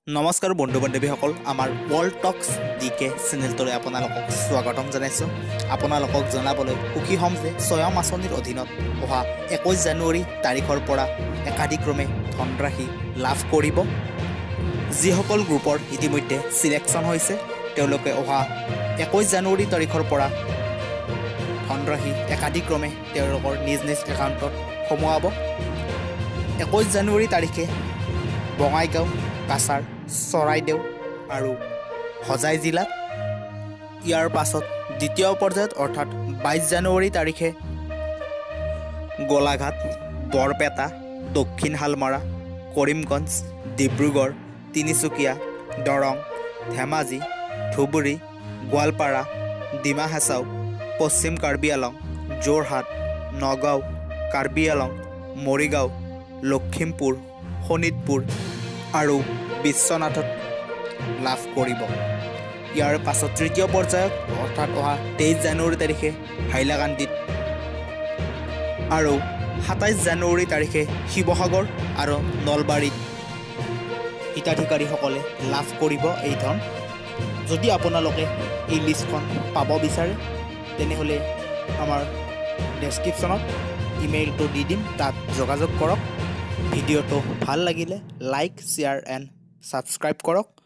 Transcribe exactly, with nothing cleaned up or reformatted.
নমস্কাৰ বন্ধু বান্ধৱীসকল আমাৰ ৱৰ্ল্ড টক্স ডি কে চেনেলটোলৈ আপোনালোকক স্বাগতম জনাইছোঁ। আপোনালোকক জনাবলৈ সুখী হ'ম যে স্বয়ং আঁচনিৰ অধীনত অহা একৈছ জানুৱাৰী তাৰিখৰ পৰা একাধিক্ৰমে ধনৰাশি লাভ কৰিব। যিসকল গ্ৰুপৰ ইতিমধ্যে চিলেকশ্যন হৈছে তেওঁলোকে অহা একৈছ জানুৱাৰী তাৰিখৰ পৰা ধনৰাশি একাধিক্ৰমে তেওঁলোকৰ নিজ নিজ একাউণ্টত সোমোৱাব। একৈছ জানুৱাৰী তাৰিখে বঙাইগাঁও, কাছাৰ, চৰাইদেউ আৰু হোজাই জিলাত, ইয়াৰ পাছত দ্বিতীয় পৰ্যায়ত অৰ্থাৎ বাইছ জানুৱাৰী তাৰিখে গোলাঘাট, বৰপেটা, দক্ষিণ শালমৰা, কৰিমগঞ্জ, ডিব্ৰুগড়, তিনিচুকীয়া, দৰং, ধেমাজি, ধুবুৰী, গোৱালপাৰা, ডিমা হাছাও, পশ্চিম কাৰ্বি আলং, যোৰহাট, নগাঁও, কাৰ্বি আলং, মৰিগাঁও, লখিমপুৰ, শোণিতপুৰ আৰু বিশ্বনাথত লাভ কৰিব। ইয়াৰ পাছত তৃতীয় পৰ্যায়ত অৰ্থাৎ অহা তেইছ জানুৱাৰী তাৰিখে হাইলাকান্দিত আৰু সাতাইছ জানুৱাৰী তাৰিখে শিৱসাগৰ আৰু নলবাৰীত হিতাধিকাৰীসকলে লাভ কৰিব এই ধন। যদি আপোনালোকে এই লিষ্টখন পাব বিচাৰে তেনেহ'লে আমাৰ ডেছক্ৰিপশ্যনত ইমেইলটো দি দিম, তাত যোগাযোগ কৰক। ভিডিঅ'টো ভাল লাগিলে লাইক, শ্বেয়াৰ এণ্ড ছাবস্ক্ৰাইব কৰক।